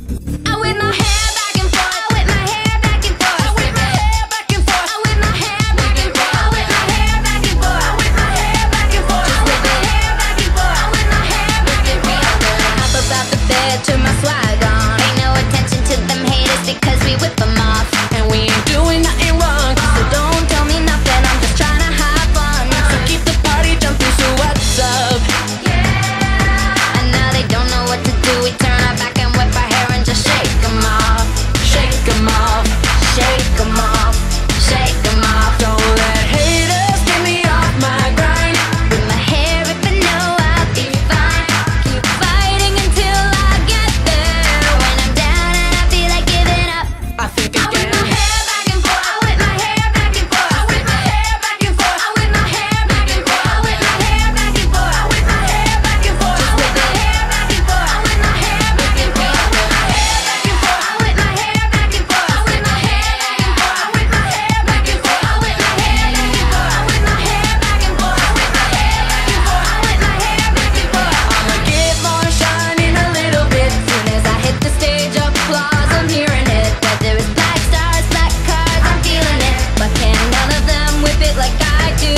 I whip my hair back and forth. I whip my hair back and forth. I whip my hair back and forth. I whip my hair back and forth. I whip my hair back and forth. I whip my hair back and forth. Just whip my hair back and forth. I whip my hair back and forth. Hop about the bed, turn my swag on. Pay no attention to them haters because we whip them off. And we ain't doing nothing wrong, so don't tell me nothing. I'm just trying to have fun. So keep the party jumping, so what's up? Yeah. And now they don't know what to do. We turn our back and whip our hair and just shake them off. Shake them off. Shake them off. Shake them off. Don't let haters get me off my grind. With my hair if I know I'll be fine. Keep fighting until I get there. When I'm down and I feel like giving up, I think again. I whip my hair back and forth. I whip my hair back and forth. I whip my hair back and forth. I whip my hair back and forth. I whip my hair back and forth. I whip my hair back and forth. Just whip my hair back and forth. I whip my hair back and forth. I whip my hair back and forth. I whip my hair back and forth. I whip my hair back and forth. I whip my hair back and forth. I whip my hair back and forth. I whip my hair back and forth. I whip my hair back and forth. I whip my hair back and forth. I'ma get more shine in a little bit. Soon as I hit the stage, applause, I'm hearing it. Whether it's black stars, black cars, I'm feeling it. But can none of them whip it like I do?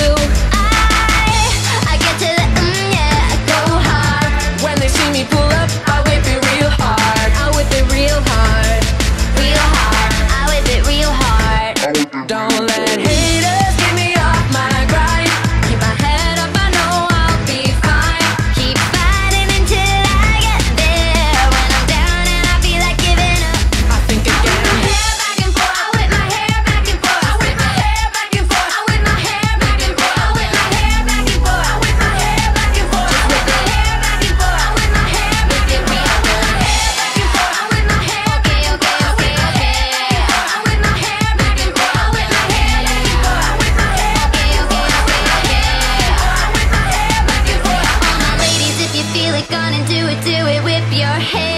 I get to the yeah, I go hard. When they see me pull up, I whip it real hard. I whip it real hard, real hard. I whip it real hard. Don't let haters get me off my grind. Keep my head up, I know I'll be fine. Keep fighting until I get there. When I'm down and I feel like giving up, I think again. I whip my hair back and forth. I whip my hair back and forth. I whip my hair back and forth. I whip my hair back and forth. I whip my hair back and forth. I whip my hair back and forth. Just whip my hair back and forth. I whip my hair back and forth. I whip my hair back and forth. I whip my hair. Okay. I whip my hair back and forth. I whip my hair back and forth. I whip my hair. Okay. I whip my hair back and forth. All my ladies, if you feel it, gonna do it with your hair.